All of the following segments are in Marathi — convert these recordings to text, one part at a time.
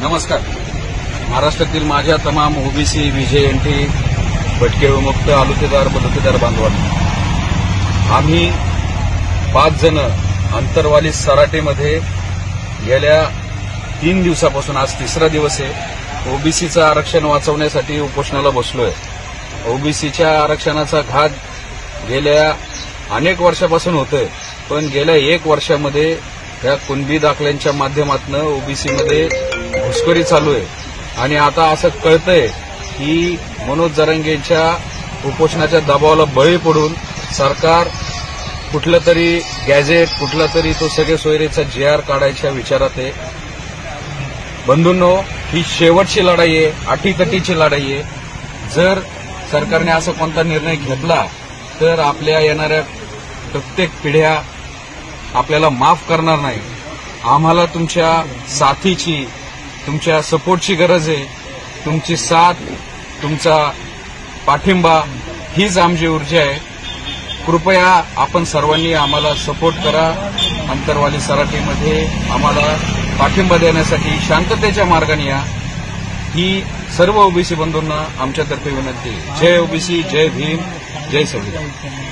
नमस्कार. महाराष्ट्रातील माझ्या तमाम ओबीसी, व्हीजेएनटी, भटके विमुक्त, आलुतेदार, बलुतेदार बांधवांनो, आम्ही 5 जण अंतरवाली सराटीमध्ये गेल्या 3 दिवसापासून आज 3रा दिवस आहे ओबीसीचं आरक्षण वाचवण्यासाठी उपोषणाला बसलोय. ओबीसीच्या आरक्षणाचा घात गेल्या अनेक वर्षापासून होतोय, पण गेल्या 1 वर्षामध्ये या कुणबी दाखल्यांच्या माध्यमातून ओबीसीमध्ये घुसखोरी चालू आहे आणि आता असं कळतंय की मनोज जरांगेंच्या उपोषणाच्या दबावाला बळी पडून सरकार कुठलं तरी गॅझेट, कुठला तरी तो सगळे सोयरेचा जीआर काढायच्या विचारात आहे. बंधूंनो, ही शेवटची लढाई आहे, अटीतटीची लढाई आहे. जर सरकारने असा कोणता निर्णय घेतला तर आपल्या येणाऱ्या प्रत्येक पिढ्या आपल्याला माफ करणार नाही. आम्हाला तुमच्या साथीची, तुमच्या सपोर्टची गरज आहे. तुमची साथ, तुमचा पाठिंबा हीच आमची ऊर्जा आहे. कृपया आपण सर्वांनी आम्हाला सपोर्ट करा. अंतरवाली सराटीमध्ये आम्हाला पाठिंबा देण्यासाठी शांततेच्या मार्गाने या, ही सर्व ओबीसी बंधूंना आमच्यातर्फे विनंती. जय ओबीसी, जय भीम, जय संविधान.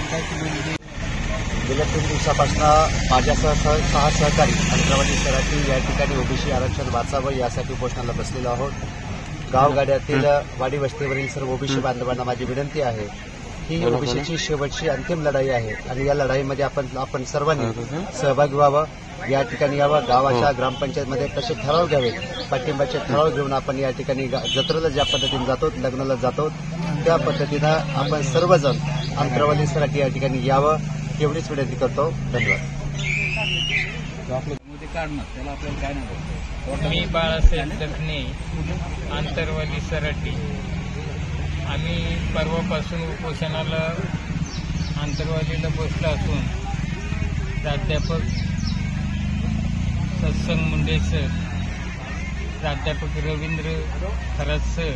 गेल्या 3 दिवसापासून माझ्यासह 6 सहकारी अंतरवाली सराटी या ठिकाणी ओबीसी आरक्षण वाचावं यासाठी उपोषणाला बसलेलो आहोत. गावगाड्यातील वाडी वस्तीवरील सर्व ओबीसी बांधवांना माझी विनंती आहे ही ओबीसीची शेवटची अंतिम लढाई आहे आणि या लढाईमध्ये आपण सर्वांनी सहभागी व्हावं, या ठिकाणी यावं. गावाच्या ग्रामपंचायतमध्ये कसे ठराव घ्यावेत, पाठिंबाचे ठराव घेऊन आपण या ठिकाणी जत्रेला ज्या पद्धतीने जातो, लग्नाला जातो, त्या पद्धतीनं आपण सर्वजण अंतरवाली सराटी या ठिकाणी यावं एवढीच विनंती करतो. धन्यवाद. मी बाळासाहेब दखने, अंतरवाली सराटी. आम्ही परवापासून उपोषणाला अंतरवालीला बसलो असून प्राध्यापक सत्संग मुंडे सर, प्राध्यापक रवींद्र खरात सर,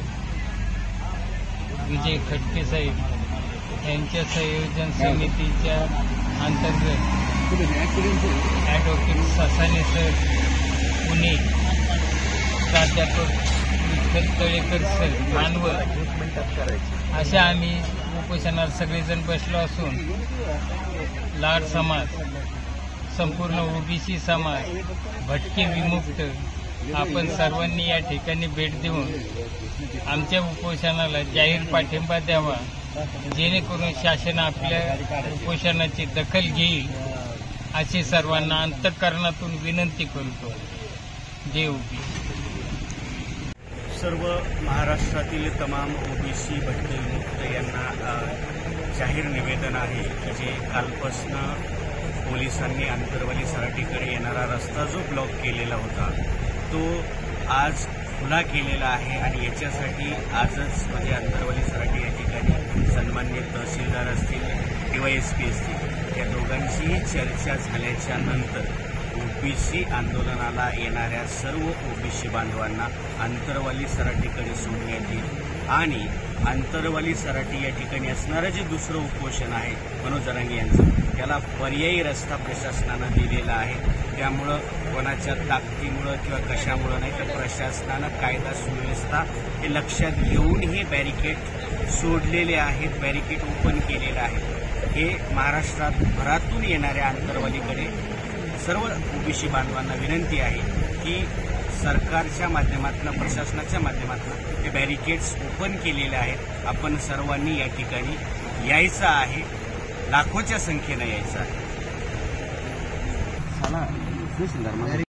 विजय खटके साहेब यांच्या संयोजन समितीच्या अंतर्गत ॲडव्होकेट सासाने सर पुणे, प्राध्यापक विठ्ठल तळेकर सर मानवत, अशा आम्ही उपोषणाला सगळेजण बसलो असून लाड समाज, संपूर्ण ओबीसी समाज, भटके विमुक्त आपण सर्वांनी या ठिकाणी भेट देऊन आमच्या उपोषणाला जाहीर पाठिंबा द्यावा, जेणेकरून शासन आपल्या उपोषणाची दखल घेईल अशी सर्वांना अंतःकरणातून विनंती करतो. जय ओबीसी. सर्व महाराष्ट्रातील तमाम ओबीसी भटके विमुक्त यांना जाहीर निवेदन आहे की जे कालपासनं पोलिसांनी अंतरवाली सराटीकडे येणारा रस्ता जो ब्लॉक केलेला होता तो आज खुला केलेला आहे आणि याच्यासाठी आजच म्हणजे अंतरवाली सराटी या ठिकाणी सन्मान्य तहसीलदार असतील, डीवायएसपी असतील, या दोघांचीही चर्चा झाल्याच्या नंतर ओबीसी आंदोलनाला येणाऱ्या सर्व ओबीसी बांधवांना अंतरवाली सराटीकडे सोडण्यात येईल आणि अंतरवाली सराटी या ठिकाणी असणारं जे दुसरं उपोषण आहे मनोज जरांगे यांचं, त्याला पर्यायी रस्ता प्रशासनानं दिलेला आहे. त्यामुळं कोणाच्या ताकदीमुळं किंवा कशामुळं नाही तर प्रशासनानं कायदा सुव्यवस्था हे लक्षात घेऊन हे बॅरिकेड सोडलेले आहेत, बॅरिकेड ओपन केलेले आहेत. हे महाराष्ट्रात भरातून येणाऱ्या अंतरवालीकडे सर्व ओबीसी बांधवांना विनंती आहे की सरकारच्या माध्यमातून, प्रशासनाच्या माध्यमातून हे बॅरिकेड्स ओपन केलेले आहेत. आपण सर्वांनी या ठिकाणी यायचं आहे, लाखोच्या संख्येनं यायचं आहे.